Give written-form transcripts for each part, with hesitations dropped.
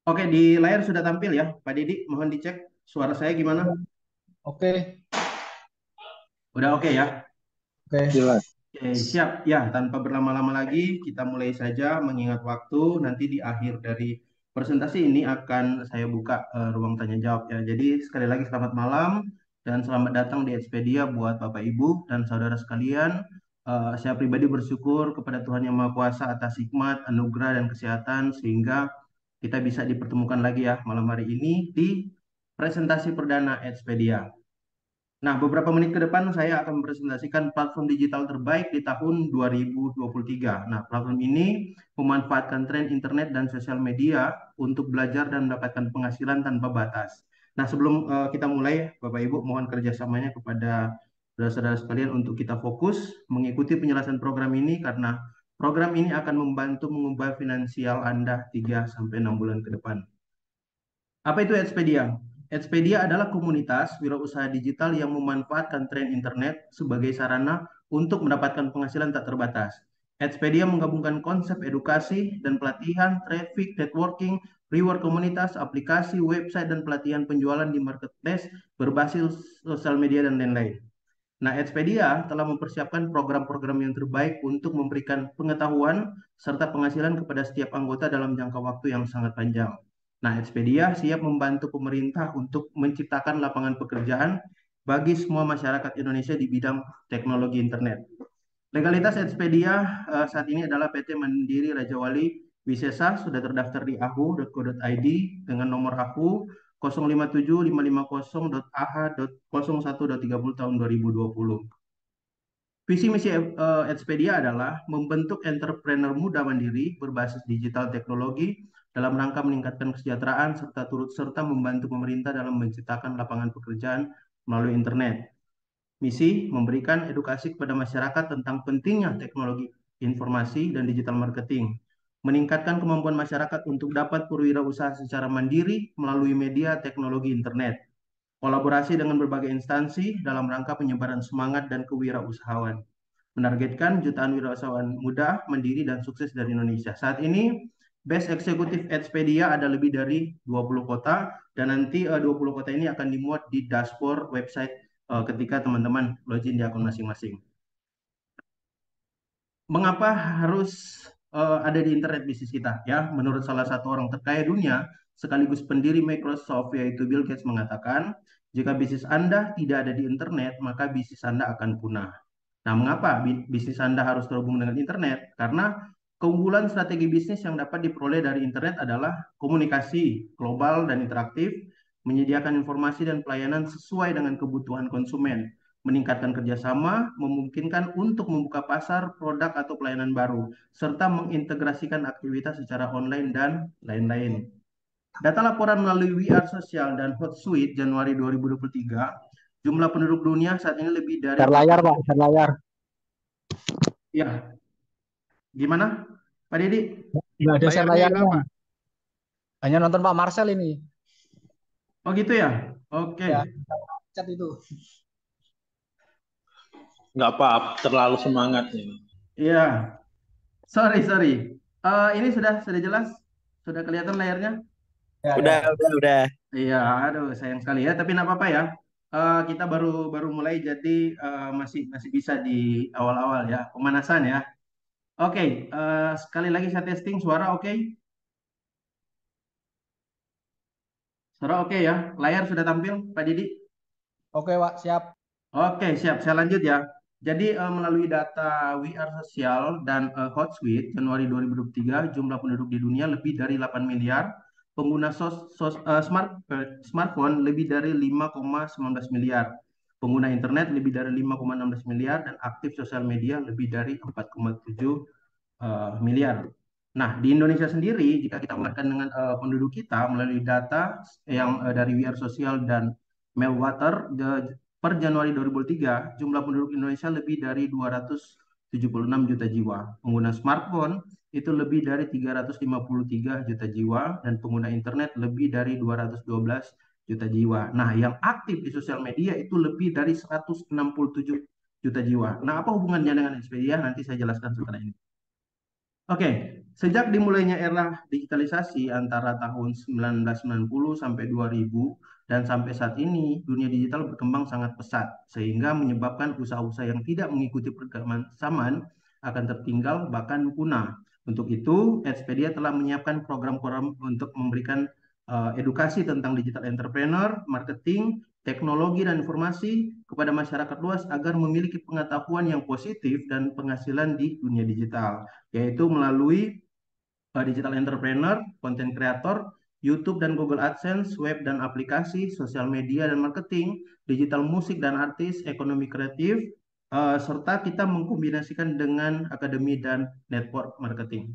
Oke, di layar sudah tampil ya, Pak Didi. Mohon dicek suara saya gimana? Oke, Udah oke ya? oke. Jelas. Oke, siap. Ya, tanpa berlama-lama lagi, kita mulai saja mengingat waktu. Nanti di akhir dari presentasi ini akan saya buka ruang tanya jawab ya. Jadi sekali lagi selamat malam dan selamat datang di Expedia buat Bapak Ibu dan saudara sekalian. Saya pribadi bersyukur kepada Tuhan Yang Maha Kuasa atas hikmat, anugerah dan kesehatan sehingga kita bisa dipertemukan lagi ya malam hari ini di presentasi perdana Expedia. Nah, beberapa menit ke depan saya akan mempresentasikan platform digital terbaik di tahun 2023. Nah, platform ini memanfaatkan tren internet dan sosial media untuk belajar dan mendapatkan penghasilan tanpa batas. Nah, sebelum kita mulai, Bapak Ibu mohon kerjasamanya kepada saudara-saudara sekalian untuk kita fokus mengikuti penjelasan program ini karena program ini akan membantu mengubah finansial Anda 3 sampai 6 bulan ke depan. Apa itu Expedia? Expedia adalah komunitas wirausaha digital yang memanfaatkan tren internet sebagai sarana untuk mendapatkan penghasilan tak terbatas. Expedia menggabungkan konsep edukasi dan pelatihan, traffic, networking, reward komunitas, aplikasi, website, dan pelatihan penjualan di marketplace berbasis sosial media dan lain-lain. Nah, Expedia telah mempersiapkan program-program yang terbaik untuk memberikan pengetahuan serta penghasilan kepada setiap anggota dalam jangka waktu yang sangat panjang. Nah, Expedia siap membantu pemerintah untuk menciptakan lapangan pekerjaan bagi semua masyarakat Indonesia di bidang teknologi internet. Legalitas Expedia saat ini adalah PT Mandiri Raja Wali Wisesa sudah terdaftar di ahu.co.id dengan nomor ahu 0575500.ah.01.30 tahun 2020. Visi misi Expedia adalah membentuk entrepreneur muda mandiri berbasis digital teknologi dalam rangka meningkatkan kesejahteraan serta turut serta membantu pemerintah dalam menciptakan lapangan pekerjaan melalui internet. Misi memberikan edukasi kepada masyarakat tentang pentingnya teknologi informasi dan digital marketing, meningkatkan kemampuan masyarakat untuk dapat berwirausaha secara mandiri melalui media teknologi internet, kolaborasi dengan berbagai instansi dalam rangka penyebaran semangat dan kewirausahaan, menargetkan jutaan wirausahawan muda, mandiri, dan sukses dari Indonesia. Saat ini, Best Executive Expedia ada lebih dari 20 kota, dan nanti 20 kota ini akan dimuat di dashboard website ketika teman-teman login di akun masing-masing. Mengapa harus ada di internet bisnis kita? Ya, menurut salah satu orang terkaya dunia, sekaligus pendiri Microsoft, yaitu Bill Gates mengatakan, jika bisnis Anda tidak ada di internet, maka bisnis Anda akan punah. Nah, mengapa bisnis Anda harus terhubung dengan internet? Karena keunggulan strategi bisnis yang dapat diperoleh dari internet adalah komunikasi global dan interaktif, menyediakan informasi dan pelayanan sesuai dengan kebutuhan konsumen, meningkatkan kerjasama, memungkinkan untuk membuka pasar, produk atau pelayanan baru, serta mengintegrasikan aktivitas secara online dan lain-lain. Data laporan melalui We Are Social dan Hotsuite Januari 2023, jumlah penduduk dunia saat ini lebih dari Share layar, Pak. Share layar. Ya, gimana, Pak Didi? Nggak ada share Layarnya hilang, layarnya. Pak. Hanya nonton Pak Marcel ini. Oh gitu ya? Oke. Ya, chat itu. Nggak apa-apa, terlalu semangat ini. Iya, sorry. Ini sudah jelas? Sudah kelihatan layarnya? Ya, Udah, ya. udah, udah. Iya, aduh sayang sekali ya. Tapi nggak apa-apa ya. Kita baru baru mulai jadi masih masih bisa di awal-awal ya, pemanasan ya. Oke, sekali lagi saya testing suara oke? Suara oke ya. Layar sudah tampil, Pak Didi? Oke, Pak. Siap. Oke, siap. Saya lanjut ya. Jadi melalui data We Are Social dan Hotsuite Januari 2023, jumlah penduduk di dunia lebih dari 8 miliar, pengguna smartphone lebih dari 5,19 miliar, pengguna internet lebih dari 5,16 miliar, dan aktif sosial media lebih dari 4,7 miliar. Nah, di Indonesia sendiri, jika kita bandingkan dengan penduduk kita melalui data yang dari We Are Social dan Meltwater, per Januari 2003, jumlah penduduk Indonesia lebih dari 276 juta jiwa. Pengguna smartphone itu lebih dari 353 juta jiwa, dan pengguna internet lebih dari 212 juta jiwa. Nah, yang aktif di sosial media itu lebih dari 167 juta jiwa. Nah, apa hubungannya dengan Expedia? Nanti saya jelaskan setelah ini. Oke, sejak dimulainya era digitalisasi antara tahun 1990 sampai 2000 dan sampai saat ini, dunia digital berkembang sangat pesat sehingga menyebabkan usaha-usaha yang tidak mengikuti perkembangan zaman akan tertinggal bahkan punah. Untuk itu, Expedia telah menyiapkan program-program untuk memberikan edukasi tentang digital entrepreneur, marketing, teknologi dan informasi kepada masyarakat luas agar memiliki pengetahuan yang positif dan penghasilan di dunia digital, yaitu melalui digital entrepreneur, content creator, YouTube dan Google AdSense, web dan aplikasi, sosial media dan marketing, digital musik dan artis, ekonomi kreatif, serta kita mengkombinasikan dengan akademi dan network marketing.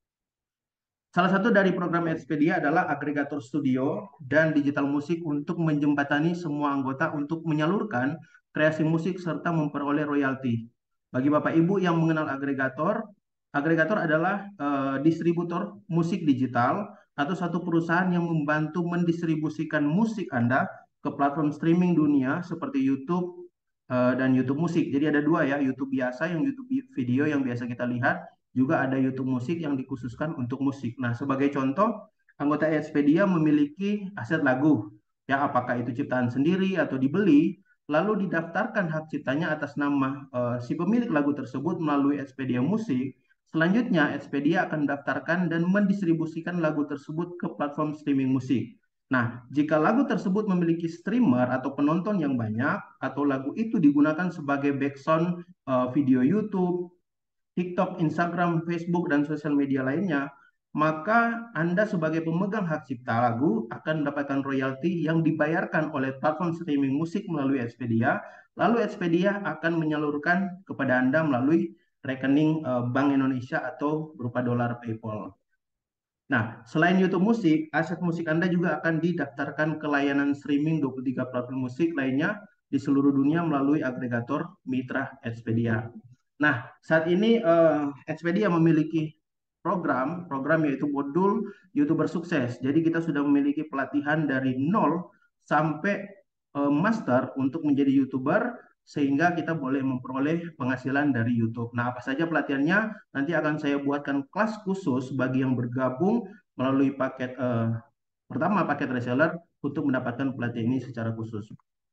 Salah satu dari program Expedia adalah agregator studio dan digital musik untuk menjembatani semua anggota untuk menyalurkan kreasi musik serta memperoleh royalti. Bagi Bapak Ibu yang mengenal agregator, agregator adalah distributor musik digital atau satu perusahaan yang membantu mendistribusikan musik Anda ke platform streaming dunia seperti YouTube dan YouTube musik. Jadi ada dua ya, YouTube biasa yang YouTube video yang biasa kita lihat, juga ada YouTube musik yang dikhususkan untuk musik. Nah, sebagai contoh, anggota Expedia memiliki aset lagu, ya apakah itu ciptaan sendiri atau dibeli, lalu didaftarkan hak ciptanya atas nama si pemilik lagu tersebut melalui Expedia Musik. Selanjutnya, Expedia akan mendaftarkan dan mendistribusikan lagu tersebut ke platform streaming musik. Nah, jika lagu tersebut memiliki streamer atau penonton yang banyak, atau lagu itu digunakan sebagai background video YouTube, TikTok, Instagram, Facebook, dan sosial media lainnya, maka Anda sebagai pemegang hak cipta lagu akan mendapatkan royalti yang dibayarkan oleh platform streaming musik melalui Expedia, lalu Expedia akan menyalurkan kepada Anda melalui rekening Bank Indonesia atau berupa dolar PayPal. Nah, selain YouTube musik, aset musik Anda juga akan didaftarkan ke layanan streaming 23 platform musik lainnya di seluruh dunia melalui agregator mitra Expedia. Nah, saat ini Expedia memiliki program yaitu modul YouTuber sukses. Jadi kita sudah memiliki pelatihan dari nol sampai master untuk menjadi YouTuber sehingga kita boleh memperoleh penghasilan dari YouTube. Nah, apa saja pelatihannya? Nanti akan saya buatkan kelas khusus bagi yang bergabung melalui paket pertama paket reseller untuk mendapatkan pelatihan ini secara khusus.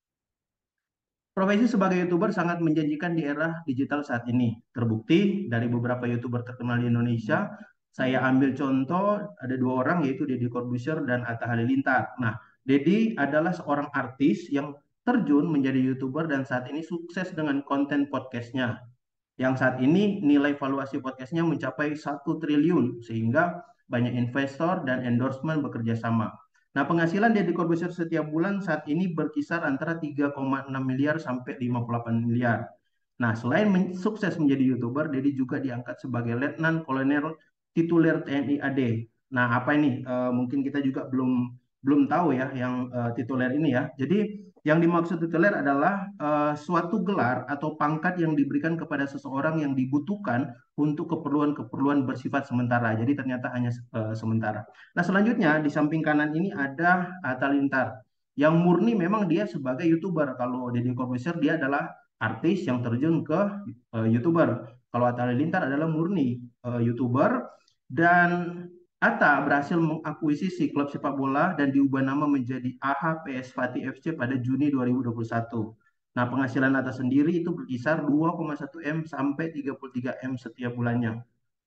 Profesi sebagai YouTuber sangat menjanjikan di era digital saat ini. Terbukti dari beberapa YouTuber terkenal di Indonesia, saya ambil contoh ada dua orang yaitu Deddy Corbuzier dan Atta Halilintar. Nah, Deddy adalah seorang artis yang terjun menjadi YouTuber dan saat ini sukses dengan konten podcastnya. Yang saat ini nilai valuasi podcastnya mencapai 1 triliun sehingga banyak investor dan endorsement bekerja sama. Nah, penghasilan Deddy Corbuzier setiap bulan saat ini berkisar antara 3,6 miliar sampai 58 miliar. Nah, selain sukses menjadi YouTuber, Deddy juga diangkat sebagai Letnan Kolonel tituler TNI AD. Nah, apa ini? Mungkin kita juga belum tahu ya yang tituler ini ya. Jadi yang dimaksud tituler adalah suatu gelar atau pangkat yang diberikan kepada seseorang yang dibutuhkan untuk keperluan-keperluan bersifat sementara. Jadi ternyata hanya sementara. Nah, selanjutnya di samping kanan ini ada Atta Lintar. Yang murni memang dia sebagai YouTuber. Kalau Deddy Corbuzier dia adalah artis yang terjun ke YouTuber. Kalau Atta Lintar adalah murni YouTuber dan Atta berhasil mengakuisisi klub sepak bola dan diubah nama menjadi AH PS Fatih FC pada Juni 2021. Nah, penghasilan Atta sendiri itu berkisar 2,1 M sampai 33 M setiap bulannya.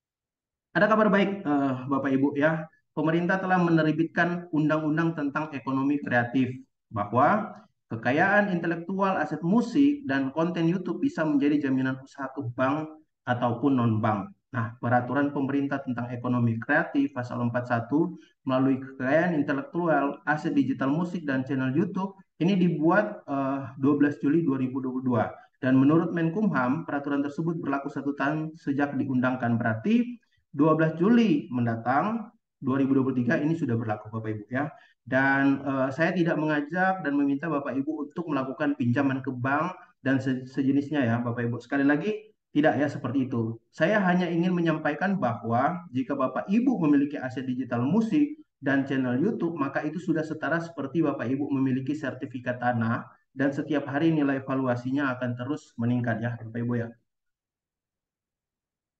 Ada kabar baik, Bapak Ibu ya. Pemerintah telah menerbitkan undang-undang tentang ekonomi kreatif bahwa kekayaan intelektual, aset musik, dan konten YouTube bisa menjadi jaminan usaha ke bank ataupun non-bank. Nah, peraturan pemerintah tentang ekonomi kreatif pasal 41 melalui kekayaan intelektual, aset digital musik, dan channel YouTube ini dibuat 12 Juli 2022. Dan menurut Menkumham, peraturan tersebut berlaku 1 tahun sejak diundangkan. Berarti 12 Juli mendatang 2023 ini sudah berlaku Bapak Ibu ya. Dan saya tidak mengajak dan meminta Bapak Ibu untuk melakukan pinjaman ke bank dan sejenisnya ya Bapak Ibu. Sekali lagi tidak ya seperti itu. Saya hanya ingin menyampaikan bahwa jika Bapak Ibu memiliki aset digital musik dan channel YouTube, maka itu sudah setara seperti Bapak Ibu memiliki sertifikat tanah dan setiap hari nilai valuasinya akan terus meningkat ya Bapak Ibu ya.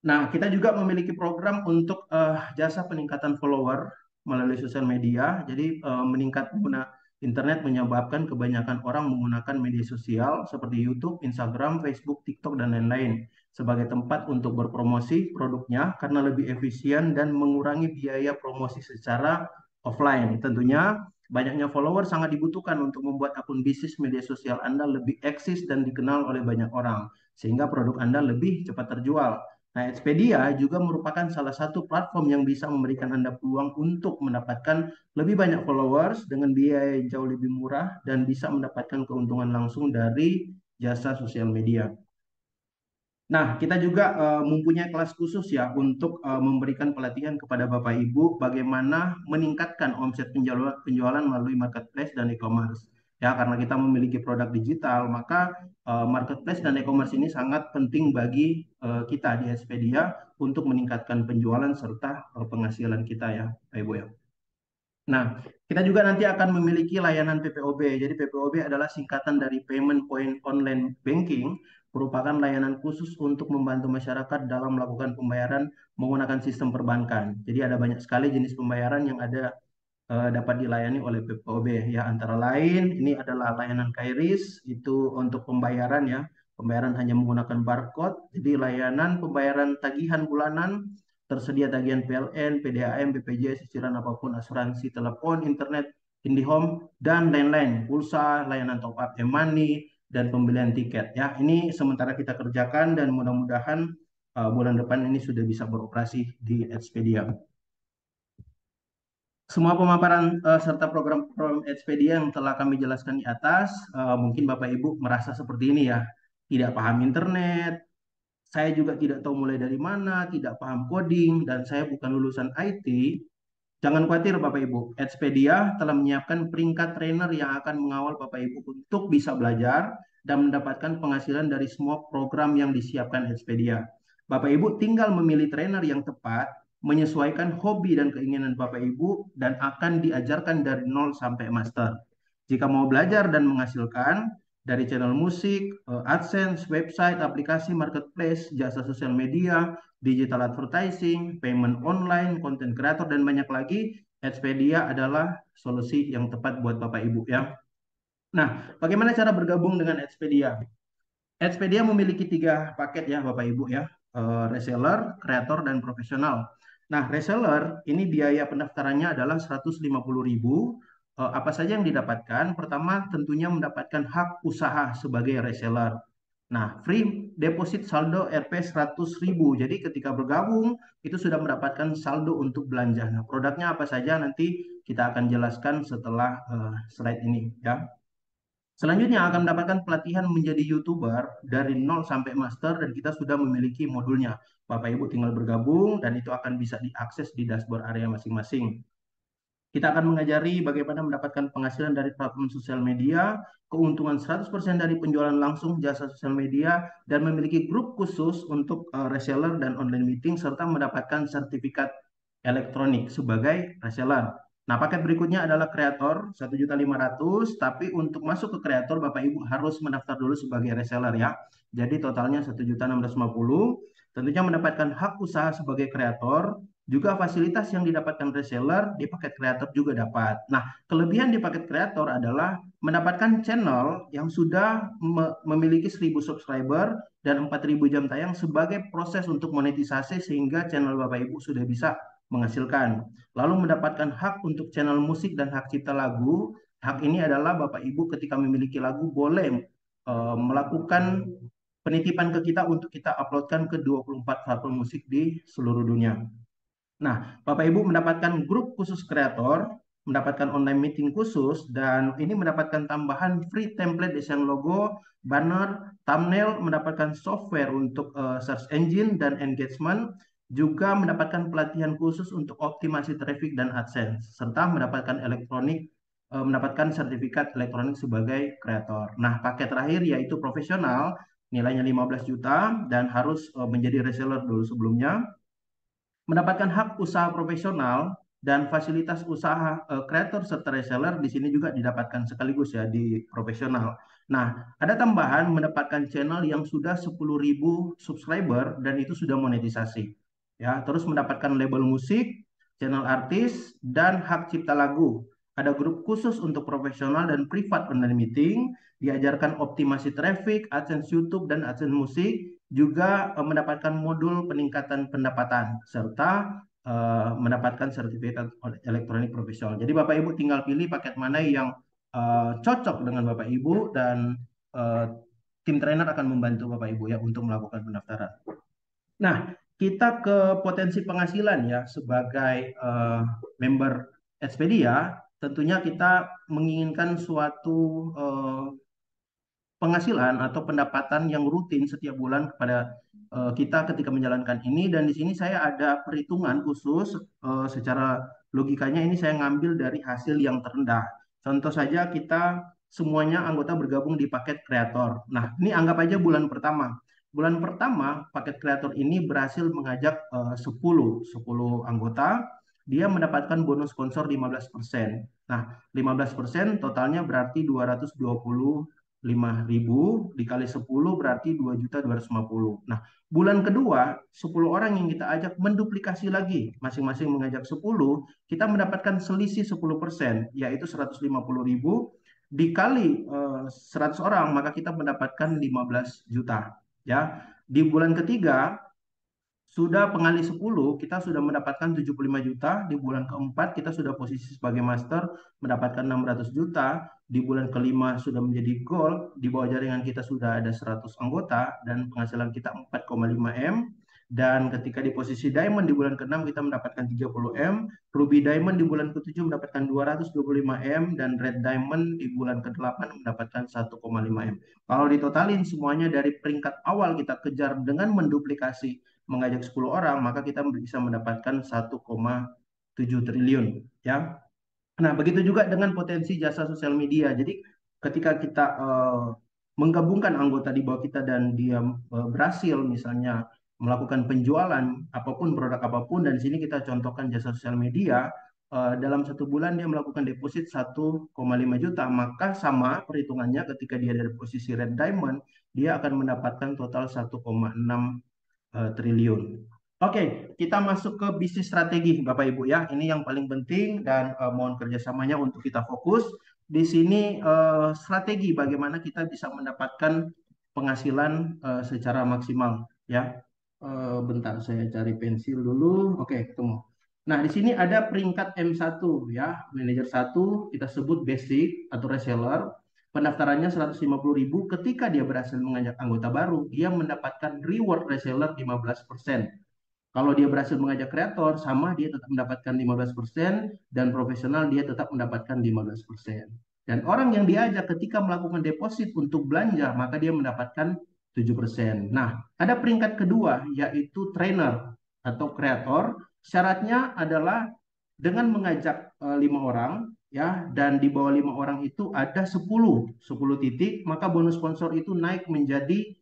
Nah, kita juga memiliki program untuk jasa peningkatan follower melalui sosial media. Jadi meningkat pengguna internet menyebabkan kebanyakan orang menggunakan media sosial seperti YouTube, Instagram, Facebook, TikTok, dan lain-lain sebagai tempat untuk berpromosi produknya karena lebih efisien dan mengurangi biaya promosi secara offline. Tentunya banyaknya follower sangat dibutuhkan untuk membuat akun bisnis media sosial Anda lebih eksis dan dikenal oleh banyak orang, sehingga produk Anda lebih cepat terjual. Nah, Expedia juga merupakan salah satu platform yang bisa memberikan Anda peluang untuk mendapatkan lebih banyak followers dengan biaya yang jauh lebih murah dan bisa mendapatkan keuntungan langsung dari jasa sosial media. Nah, kita juga mempunyai kelas khusus ya untuk memberikan pelatihan kepada Bapak Ibu bagaimana meningkatkan omset penjualan melalui marketplace dan e-commerce. Ya, karena kita memiliki produk digital, maka marketplace dan e-commerce ini sangat penting bagi kita di Expedia untuk meningkatkan penjualan serta penghasilan kita ya, Pak Ibu ya. Nah, kita juga nanti akan memiliki layanan PPOB. Jadi PPOB adalah singkatan dari Payment Point Online Banking, merupakan layanan khusus untuk membantu masyarakat dalam melakukan pembayaran menggunakan sistem perbankan. Jadi ada banyak sekali jenis pembayaran yang dapat dilayani oleh PPOB ya, antara lain ini adalah layanan KRIS itu untuk pembayaran ya, pembayaran hanya menggunakan barcode. Jadi layanan pembayaran tagihan bulanan, tersedia tagihan PLN, PDAM, BPJS, cicilan apapun, asuransi telepon, internet, IndiHome, dan lain-lain, pulsa, layanan top up e-money, dan pembelian tiket ya. Ini sementara kita kerjakan dan mudah-mudahan bulan depan ini sudah bisa beroperasi di Expedia. Semua pemaparan serta program-program Expedia yang telah kami jelaskan di atas, mungkin Bapak Ibu merasa seperti ini ya, tidak paham internet, saya juga tidak tahu mulai dari mana, tidak paham coding, dan saya bukan lulusan IT. Jangan khawatir Bapak Ibu, Expedia telah menyiapkan peringkat trainer yang akan mengawal Bapak Ibu untuk bisa belajar dan mendapatkan penghasilan dari semua program yang disiapkan Expedia. Bapak Ibu tinggal memilih trainer yang tepat, menyesuaikan hobi dan keinginan Bapak Ibu, dan akan diajarkan dari nol sampai master. Jika mau belajar dan menghasilkan dari channel musik, AdSense, website, aplikasi, marketplace, jasa sosial media, digital advertising, payment online, content creator, dan banyak lagi, Expedia adalah solusi yang tepat buat Bapak Ibu ya. Nah, bagaimana cara bergabung dengan Expedia? Expedia memiliki 3 paket ya Bapak Ibu ya, reseller, kreator, dan profesional. Nah, reseller ini biaya pendaftarannya adalah 150.000. Apa saja yang didapatkan? Pertama, tentunya mendapatkan hak usaha sebagai reseller. Nah, free deposit saldo Rp 100.000. Jadi ketika bergabung itu sudah mendapatkan saldo untuk belanja. Nah, produknya apa saja nanti kita akan jelaskan setelah slide ini ya. Selanjutnya akan mendapatkan pelatihan menjadi YouTuber dari nol sampai master dan kita sudah memiliki modulnya. Bapak Ibu tinggal bergabung dan itu akan bisa diakses di dashboard area masing-masing. Kita akan mengajari bagaimana mendapatkan penghasilan dari platform sosial media, keuntungan 100% dari penjualan langsung jasa sosial media, dan memiliki grup khusus untuk reseller dan online meeting, serta mendapatkan sertifikat elektronik sebagai reseller. Nah, paket berikutnya adalah kreator 1.500.000, tapi untuk masuk ke kreator Bapak Ibu harus mendaftar dulu sebagai reseller ya. Jadi totalnya 1.650.000. Tentunya mendapatkan hak usaha sebagai kreator, juga fasilitas yang didapatkan reseller di paket kreator juga dapat. Nah, kelebihan di paket kreator adalah mendapatkan channel yang sudah memiliki 1.000 subscriber dan 4.000 jam tayang sebagai proses untuk monetisasi sehingga channel Bapak Ibu sudah bisa menghasilkan. Lalu mendapatkan hak untuk channel musik dan hak cipta lagu. Hak ini adalah Bapak Ibu ketika memiliki lagu boleh melakukan penitipan ke kita untuk kita uploadkan ke 24 platform musik di seluruh dunia. Nah, Bapak Ibu mendapatkan grup khusus kreator, mendapatkan online meeting khusus, dan ini mendapatkan tambahan free template desain logo, banner, thumbnail, mendapatkan software untuk search engine dan engagement, juga mendapatkan pelatihan khusus untuk optimasi traffic dan AdSense, serta mendapatkan sertifikat elektronik sebagai kreator. Nah, paket terakhir yaitu profesional, nilainya 15 juta dan harus menjadi reseller dulu sebelumnya, mendapatkan hak usaha profesional dan fasilitas usaha kreator serta reseller di sini juga didapatkan sekaligus ya di profesional. Nah, ada tambahan mendapatkan channel yang sudah 10.000 subscriber dan itu sudah monetisasi. Ya, terus mendapatkan label musik, channel artis, dan hak cipta lagu. Ada grup khusus untuk profesional dan privat online meeting, diajarkan optimasi traffic, AdSense YouTube, dan AdSense musik, juga mendapatkan modul peningkatan pendapatan, serta mendapatkan sertifikat elektronik profesional. Jadi Bapak Ibu tinggal pilih paket mana yang cocok dengan Bapak Ibu dan uh, tim trainer akan membantu Bapak Ibu ya untuk melakukan pendaftaran. Nah, kita ke potensi penghasilan ya sebagai member Expedia, tentunya kita menginginkan suatu penghasilan atau pendapatan yang rutin setiap bulan kepada kita ketika menjalankan ini dan di sini saya ada perhitungan khusus secara logikanya ini saya ngambil dari hasil yang terendah. Contoh saja kita semuanya anggota bergabung di paket kreator. Nah, ini anggap aja bulan pertama. Bulan pertama paket kreator ini berhasil mengajak 10 anggota, dia mendapatkan bonus sponsor 15%. Nah, 15% totalnya berarti 225.000 dikali 10 berarti 2.250.000. Nah, bulan kedua 10 orang yang kita ajak menduplikasi lagi, masing-masing mengajak 10, kita mendapatkan selisih 10%, yaitu 150.000 dikali 100 orang, maka kita mendapatkan 15 juta. Ya, di bulan ketiga sudah pengali 10, kita sudah mendapatkan 75 juta. Di bulan keempat, kita sudah posisi sebagai master, mendapatkan 600 juta. Di bulan kelima sudah menjadi gold. Di bawah jaringan kita sudah ada 100 anggota, dan penghasilan kita 4,5 M. Dan ketika di posisi diamond di bulan ke-6 kita mendapatkan 30 M. Ruby diamond di bulan ke-7 mendapatkan 225 M. Dan red diamond di bulan ke-8 mendapatkan 1,5 M. Kalau ditotalin semuanya dari peringkat awal kita kejar dengan menduplikasi mengajak 10 orang, maka kita bisa mendapatkan 1,7 triliun. Ya. Nah, begitu juga dengan potensi jasa sosial media. Jadi, ketika kita menggabungkan anggota di bawah kita dan dia berhasil misalnya melakukan penjualan apapun, produk apapun, dan di sini kita contohkan jasa sosial media, dalam 1 bulan dia melakukan deposit 1,5 juta, maka sama perhitungannya ketika dia dari posisi red diamond, dia akan mendapatkan total 1,6 triliun. Oke, kita masuk ke bisnis strategi, Bapak Ibu ya. Ini yang paling penting dan mohon kerjasamanya untuk kita fokus. Di sini strategi bagaimana kita bisa mendapatkan penghasilan secara maksimal ya. Bentar, saya cari pensil dulu. Oke, ketemu. Nah, di sini ada peringkat M1 ya, manajer 1 kita sebut basic atau reseller. Pendaftarannya 150.000. Ketika dia berhasil mengajak anggota baru, dia mendapatkan reward reseller 15%. Kalau dia berhasil mengajak kreator, sama dia tetap mendapatkan 15%, dan profesional dia tetap mendapatkan 15%. Dan orang yang diajak ketika melakukan deposit untuk belanja, maka dia mendapatkan 7%. Nah, ada peringkat kedua, yaitu trainer atau kreator. Syaratnya adalah dengan mengajak 5 orang, ya, dan di bawah 5 orang itu ada 10 titik, maka bonus sponsor itu naik menjadi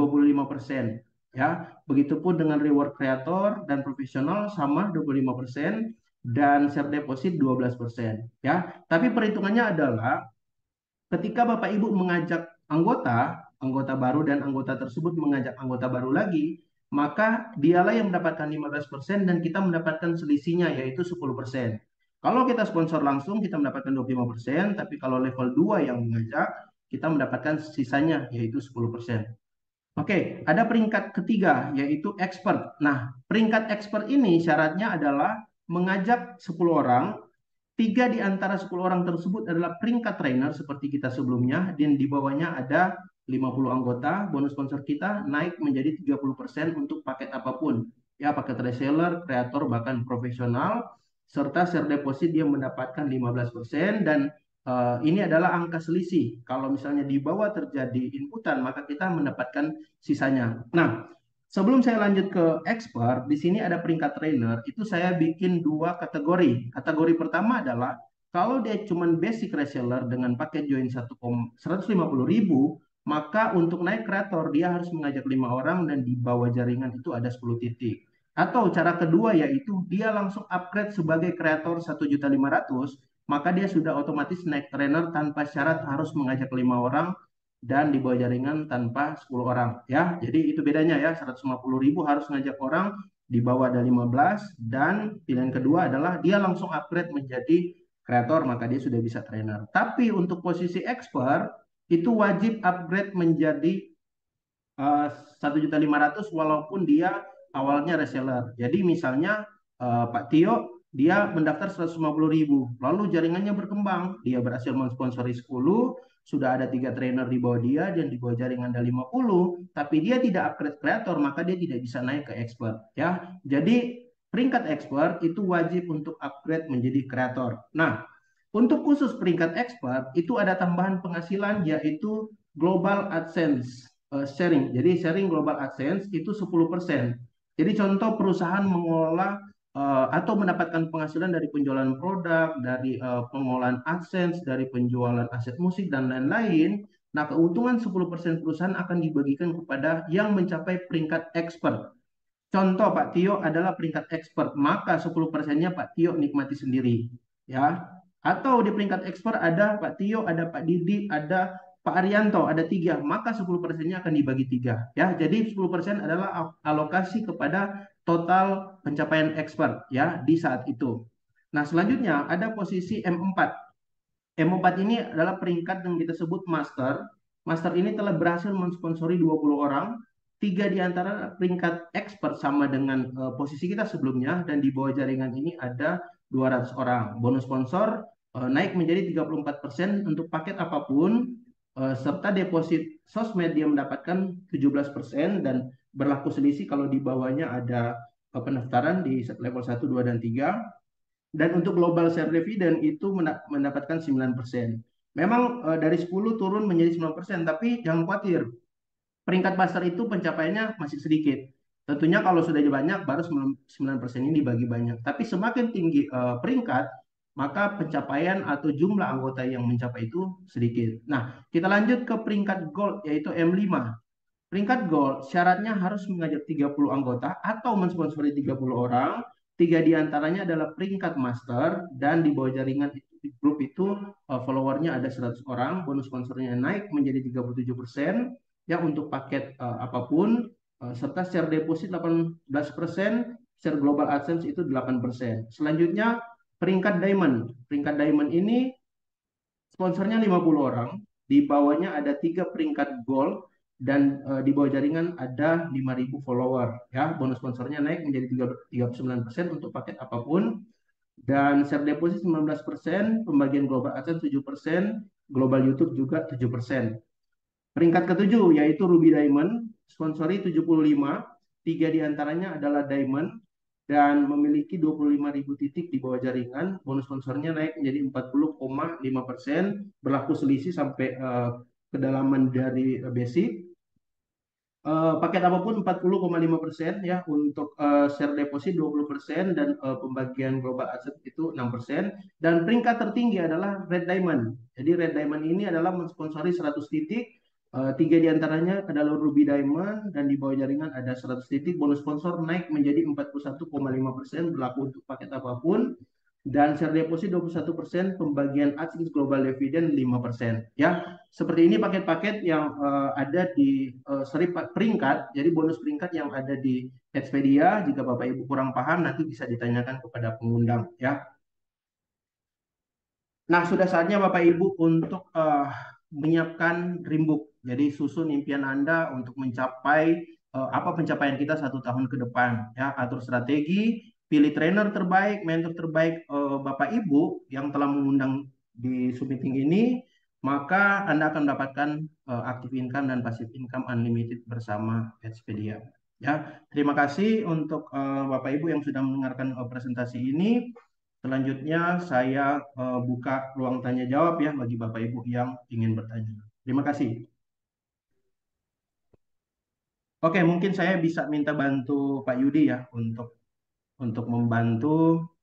25%. Ya, begitupun dengan reward kreator dan profesional sama 25% dan share deposit 12%. Ya, tapi perhitungannya adalah ketika Bapak Ibu mengajak anggota baru dan anggota tersebut mengajak anggota baru lagi, maka dialah yang mendapatkan 15% dan kita mendapatkan selisihnya yaitu 10%. Kalau kita sponsor langsung kita mendapatkan 25%, tapi kalau level 2 yang mengajak kita mendapatkan sisanya yaitu 10%. Oke, ada peringkat ketiga yaitu expert. Nah, peringkat expert ini syaratnya adalah mengajak 10 orang. 3 di antara 10 orang tersebut adalah peringkat trainer seperti kita sebelumnya, dan di bawahnya ada 50 anggota. Bonus sponsor kita naik menjadi 30% untuk paket apapun. Ya, paket reseller, kreator, bahkan profesional. Serta share deposit dia mendapatkan 15%, dan ini adalah angka selisih. Kalau misalnya di bawah terjadi inputan, maka kita mendapatkan sisanya. Nah, sebelum saya lanjut ke expert, di sini ada peringkat trainer. Itu saya bikin 2 kategori. Kategori pertama adalah kalau dia cuma basic reseller dengan paket join 150.000, maka untuk naik kreator dia harus mengajak 5 orang dan di bawah jaringan itu ada 10 titik. Atau cara kedua yaitu dia langsung upgrade sebagai kreator 1.500.000, maka dia sudah otomatis naik trainer tanpa syarat harus mengajak 5 orang dan di bawah jaringan tanpa 10 orang ya. Jadi itu bedanya ya, 150.000 harus ngajak orang, di bawah ada 15, dan pilihan kedua adalah dia langsung upgrade menjadi kreator maka dia sudah bisa trainer. Tapi untuk posisi expert itu wajib upgrade menjadi 1.500.000 walaupun dia awalnya reseller. Jadi misalnya Pak Tio dia mendaftar 150.000, lalu jaringannya berkembang, dia berhasil mensponsori 10, sudah ada 3 trainer di bawah dia dan di bawah jaringan ada 50, tapi dia tidak upgrade kreator maka dia tidak bisa naik ke expert ya. Jadi peringkat expert itu wajib untuk upgrade menjadi kreator. Nah, untuk khusus peringkat expert itu ada tambahan penghasilan yaitu Global AdSense sharing. Jadi sharing Global AdSense itu 10%. Jadi contoh perusahaan mengelola atau mendapatkan penghasilan dari penjualan produk, dari pengolahan AdSense, dari penjualan aset musik dan lain-lain. Nah, keuntungan 10% perusahaan akan dibagikan kepada yang mencapai peringkat expert. Contoh Pak Tio adalah peringkat expert, maka 10%-nya Pak Tio nikmati sendiri. Ya. Atau di peringkat expert ada Pak Tio, ada Pak Didi, ada Pak Arianto, ada 3, maka 10%-nya akan dibagi 3. Ya. Jadi 10% adalah alokasi kepada total pencapaian expert ya di saat itu. Nah, selanjutnya ada posisi M4. M4 ini adalah peringkat yang kita sebut master. Master ini telah berhasil mensponsori 20 orang. 3 di antara peringkat expert sama dengan posisi kita sebelumnya, dan di bawah jaringan ini ada 200 orang. Bonus sponsor naik menjadi 34% untuk paket apapun, serta deposit sosmed dia mendapatkan 17% dan berlaku selisih kalau di bawahnya ada pendaftaran di level 1, 2, dan 3. Dan untuk global share dividend itu mendapatkan 9%. Memang dari 10 turun menjadi 9%, tapi jangan khawatir. Peringkat master itu pencapaiannya masih sedikit. Tentunya kalau sudah banyak, baru 9% ini dibagi banyak. Tapi semakin tinggi peringkat, maka pencapaian atau jumlah anggota yang mencapai itu sedikit. Nah, kita lanjut ke peringkat gold, yaitu M5. Peringkat gold syaratnya harus mengajak 30 anggota atau mensponsori 30 orang. 3 diantaranya adalah peringkat master, dan di bawah jaringan grup itu followernya ada 100 orang. Bonus sponsornya naik menjadi 37% ya untuk paket apapun, serta share deposit 18%, share global AdSense itu 8%. Selanjutnya peringkat diamond. Peringkat diamond ini sponsornya 50 orang, di bawahnya ada 3 peringkat gold, dan di bawah jaringan ada 5.000 follower ya. Bonus sponsornya naik menjadi 39% untuk paket apapun, dan share deposit 19%, pembagian global AdSense 7%, global YouTube juga 7%. Peringkat ketujuh yaitu Ruby Diamond, sponsori 75, 3 diantaranya adalah Diamond, dan memiliki 25.000 titik di bawah jaringan. Bonus sponsornya naik menjadi 40,5%, berlaku selisih sampai kedalaman dari basic. Paket apapun 40,5% ya, untuk share deposit 20%, dan pembagian global asset itu 6%. Dan peringkat tertinggi adalah Red Diamond. Jadi Red Diamond ini adalah mensponsori 100 titik. 3 diantaranya adalah Ruby Diamond, dan di bawah jaringan ada 100 titik. Bonus sponsor naik menjadi 41,5%, berlaku untuk paket apapun, dan share deposit 21%, pembagian AdSense global dividend 5%. Ya, seperti ini paket-paket yang ada di seri peringkat. Jadi bonus peringkat yang ada di Expedia. Jika Bapak Ibu kurang paham, nanti bisa ditanyakan kepada pengundang ya. Nah, sudah saatnya Bapak Ibu untuk menyiapkan Dreambook. Jadi susun impian Anda untuk mencapai apa pencapaian kita 1 tahun ke depan ya. Atur strategi, pilih trainer terbaik, mentor terbaik Bapak Ibu yang telah mengundang di Zoom meeting ini, maka Anda akan mendapatkan active income dan passive income unlimited bersama Expedia. Ya, terima kasih untuk Bapak Ibu yang sudah mendengarkan presentasi ini. Selanjutnya saya buka ruang tanya jawab ya bagi Bapak Ibu yang ingin bertanya. Terima kasih. Oke, mungkin saya bisa minta bantu Pak Yudi ya untuk membantu